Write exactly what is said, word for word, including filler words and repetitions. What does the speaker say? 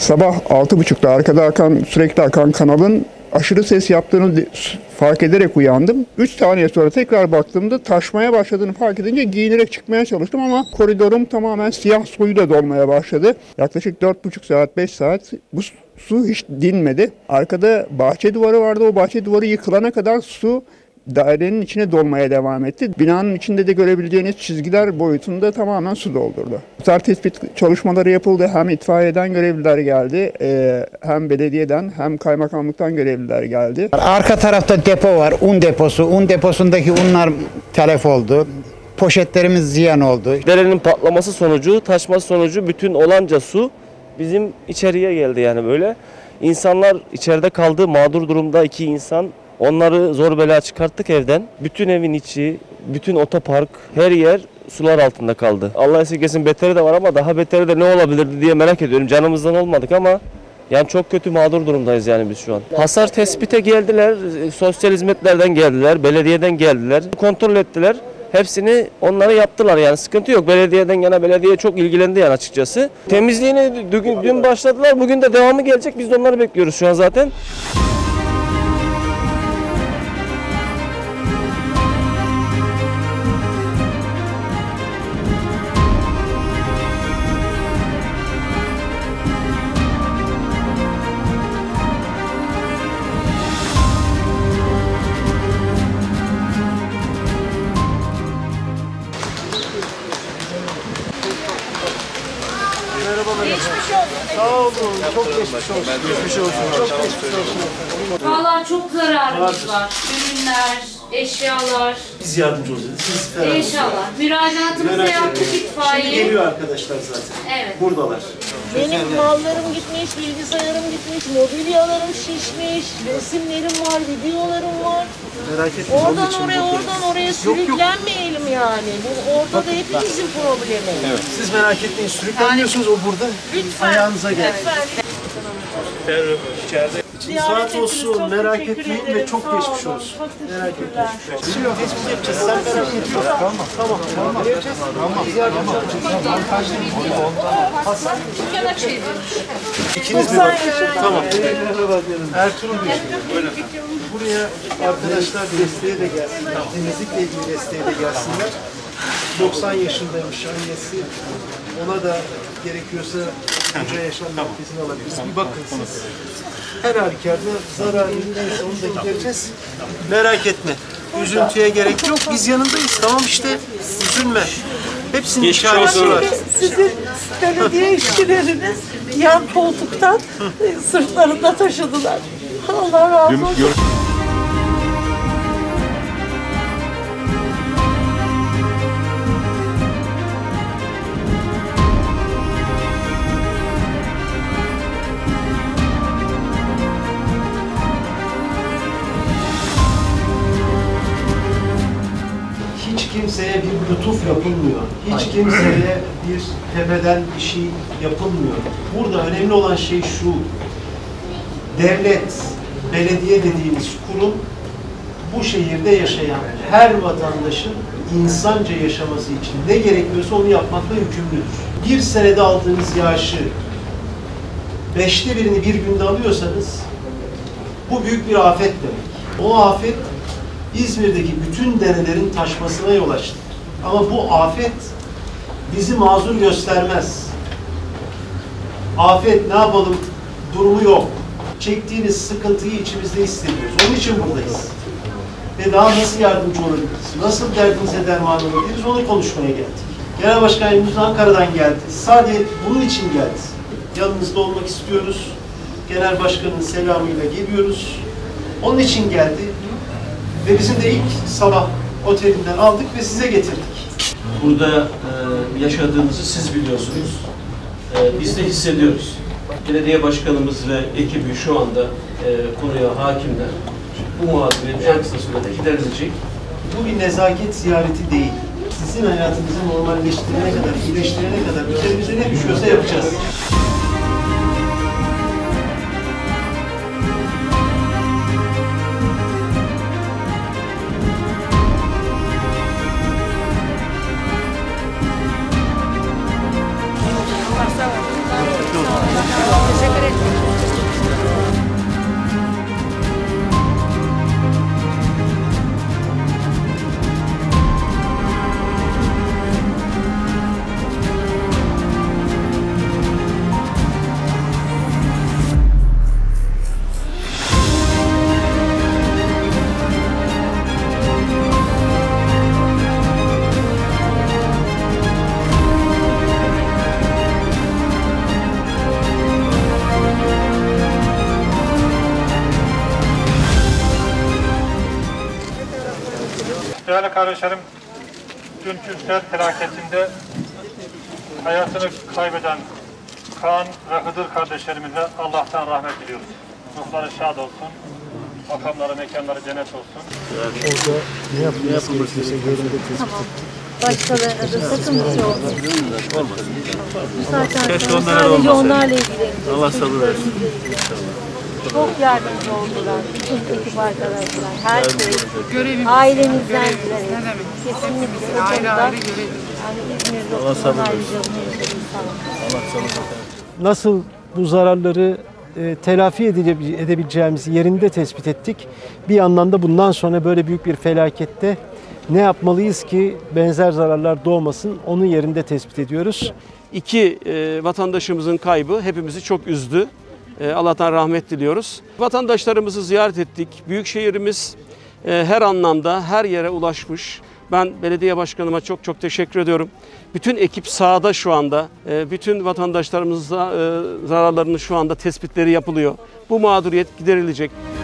Sabah altı buçukta arkada akan, sürekli akan kanalın aşırı ses yaptığını fark ederek uyandım. üç saniye sonra tekrar baktığımda taşmaya başladığını fark edince giyinerek çıkmaya çalıştım ama koridorum tamamen siyah suyla dolmaya başladı. Yaklaşık dört buçuk saat, beş saat bu su hiç dinmedi. Arkada bahçe duvarı vardı. O bahçe duvarı yıkılana kadar su dairenin içine dolmaya devam etti. Binanın içinde de görebileceğiniz çizgiler boyutunda tamamen su doldurdu. Hasar tespit çalışmaları yapıldı. Hem itfaiyeden görevliler geldi, hem belediyeden hem kaymakamlıktan görevliler geldi. Arka tarafta depo var, un deposu. Un deposundaki unlar telef oldu. Poşetlerimiz ziyan oldu. Derenin patlaması sonucu, taşması sonucu bütün olanca su bizim içeriye geldi yani böyle. İnsanlar içeride kaldı, mağdur durumda iki insan. Onları zor bela çıkarttık evden. Bütün evin içi, bütün otopark, her yer sular altında kaldı. Allah esirgesin, beteri de var ama daha beteri de ne olabilirdi diye merak ediyorum. Canımızdan olmadık ama yani çok kötü mağdur durumdayız yani biz şu an. Hasar tespite geldiler, sosyal hizmetlerden geldiler, belediyeden geldiler. Kontrol ettiler. Hepsini onları yaptılar yani sıkıntı yok. Belediyeden yana belediye çok ilgilendi yani açıkçası. Temizliğini dün, dün başladılar, bugün de devamı gelecek. Biz de onları bekliyoruz şu an zaten. Geçmiş olsun. Sağ olun. Çok geçmiş olsun. Geçmiş olsun. Çok geçmiş olsun. Valla çok zararımız var. Ürünler, eşyalar. Biz yardımcı olacağız. Siz ferah olun. İnşallah. Müracaatımızı yaptık itfaiye. Şimdi geliyor arkadaşlar zaten. Evet. Buradalar. Benim mallarım gitmiş, bilgisayarım gitmiş, mobilyalarım şişmiş, resimlerim var, videolarım var. Merak etme. Oradan oraya, oradan oraya sürüklenmeyelim yani. Bu orada da hepimizin problemi. Evet. Siz merak etmeyin. Sürüklenmiyorsunuz, o burada. Lütfen. Ayağınıza gel. Lütfen. İçeride. İçiniz rahat olsun. Merak etmeyin ve çok geçmiş olsun. Merak etmeyin. Bir şey yok. Hiçbir yapacağız. Sen merak etme. Tamam. Tamam. Tamam. Yapacağız. Tamam. Biz yardımcı olacağız. Hasan. Yanak şey İkiniz bir bakın. Tamam. Ertuğrul Bey. Buraya arkadaşlar desteğe de gelsinler. Temizlikle ilgili desteğe de gelsinler. doksan yaşındaymış annesi. Ona da gerekiyorsa Hoca Yaşam Merkezi'ne alabiliriz. Bir bakın siz. Her halükarda zararı neyse onu da gidereceğiz. Merak etme. Üzüntüye gerek yok. Biz yanındayız. Tamam işte. Üzülme. Hepsinin çaresi var. Sizin belediye işçileriniz yan koltuktan sırtlarında taşıdılar. Allah razı olsun. Hiç kimseye bir lütuf yapılmıyor. Hiç kimseye bir tepeden bir şey yapılmıyor. Burada önemli olan şey şu. Devlet, belediye dediğimiz kurum bu şehirde yaşayan her vatandaşın insanca yaşaması için ne gerekiyorsa onu yapmakla yükümlüdür. Bir senede aldığınız yağışı beşte birini bir günde alıyorsanız bu büyük bir afet demek. O afet İzmir'deki bütün derelerin taşmasına yol açtı. Ama bu afet bizi mazur göstermez. Afet ne yapalım durumu yok. Çektiğiniz sıkıntıyı içimizde hissediyoruz. Onun için buradayız. Ve daha nasıl yardımcı olabiliriz? Nasıl derdinize derman olabiliriz? Onu konuşmaya geldik. Genel Başkan Yardımcımız Ankara'dan geldi. Sadece bunun için geldi. Yanınızda olmak istiyoruz. Genel Başkan'ın selamıyla geliyoruz. Onun için geldi. Ve bizim de ilk sabah otelinden aldık ve size getirdik. Burada e, yaşadığınızı siz biliyorsunuz. E, biz de hissediyoruz. Belediye başkanımız ve ekibi şu anda e, konuya hakimler. Bu mağduriyet en kısa sürede giderilecek. Bu bir nezaket ziyareti değil. Sizin hayatınızı normalleştirene kadar, iyileştirene kadar üzerimize ne düşüyorsa yapacağız. Teşekkür ederim. Değerli kardeşlerim, dünkü sel felaketinde hayatını kaybeden Kaan ve Hıdır kardeşlerimize Allah'tan rahmet diliyoruz. Ruhları şad olsun, makamları, mekanları cennet olsun. Orada ne yapılması gerekiyorsa göründe tespit Tamam. Başkalarına da sakın bir şey olmasın. Bu saatten sonra sadece onlarla ilgileneceğiz. Allah sabır versin. Çok yardımcı oldular. Bütün ekip arkadaşlar. Herkes. Ailemizden dileriz. Kesinlikle. Ayrı ayrı görelim. Yani İzmir'de Allah sabır versin. Allah sabır versin. Nasıl bu zararları e, telafi edile- edebileceğimizi yerinde tespit ettik. Bir yandan da bundan sonra böyle büyük bir felakette ne yapmalıyız ki benzer zararlar doğmasın, onu yerinde tespit ediyoruz. İki e, vatandaşımızın kaybı hepimizi çok üzdü. E, Allah'tan rahmet diliyoruz. Vatandaşlarımızı ziyaret ettik. Büyükşehirimiz e, her anlamda her yere ulaşmış. Ben belediye başkanıma çok çok teşekkür ediyorum. Bütün ekip sahada şu anda. E, bütün vatandaşlarımıza e, zararlarının şu anda tespitleri yapılıyor. Bu mağduriyet giderilecek.